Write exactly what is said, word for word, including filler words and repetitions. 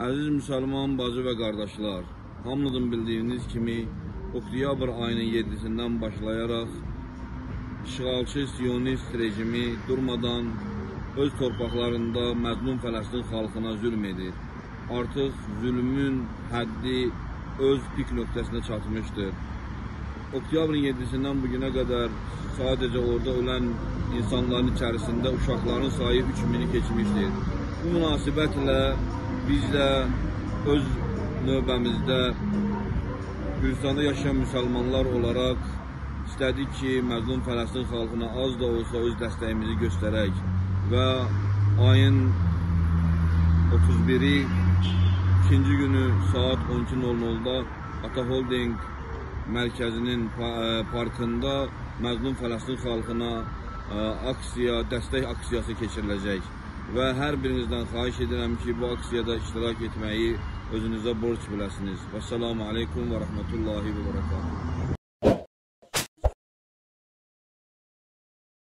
Əziz müsəlman bacı və qardaşlar, hamınızın bildiyiniz kimi oktyabr ayının yedisindən başlayaraq işğalçı Siyonist rejimi durmadan öz torpaqlarında məzlum Fələstin xalqına zülm edir. Artıq zülmün həddi öz pik nöqtəsinə çatmışdır. Oktyabrın yedisindən bugünə qədər sadəcə orada ölən insanların içərisində uşaqların sayı üç mini keçmişdir. Bu münasibətlə biz də öz növbəmizdə Gürcistanda yaşayan müsəlmanlar olaraq istədik ki, məzlum Fələstin xalqına az da olsa öz dəstəyimizi göstərək və ayın otuz biri ikinci günü saat on iki nol nolda Ata Holding mərkəzinin parkında məzlum Fələstin xalqına aksiya, dəstək aksiyası keçiriləcək və hər birinizdən xahiş edirəm ki, bu aksiyada iştirak etməyi özünüzə borc biləsiniz. Vəssalamu aleykum və rəhmətullahi və bərəkatuhu.